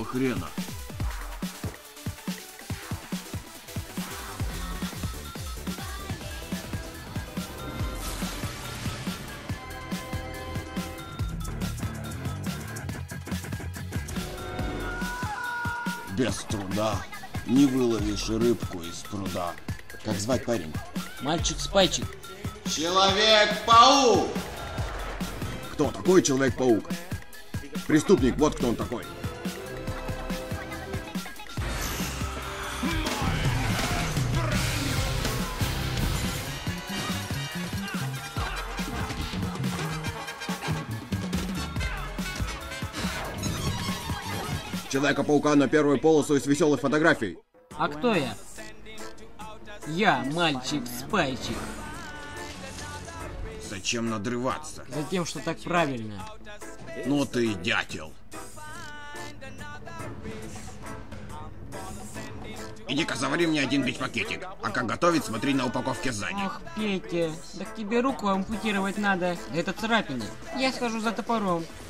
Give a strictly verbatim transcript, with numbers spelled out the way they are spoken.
хрена? Без труда не выловишь рыбку из пруда. Как звать, парень? Мальчик-спайчик. Человек-паук! Кто такой Человек-паук? Преступник, вот кто он такой. Человека-паука на первую полосу из веселых фотографий. А кто я? Я мальчик-спайчик. Зачем надрываться? Затем, что так правильно. Ну ты дятел. Иди-ка завари мне один бич-пакетик. А как готовить, смотри на упаковке сзади. Ох, Петя, так тебе руку ампутировать надо. Это царапина. Я схожу за топором.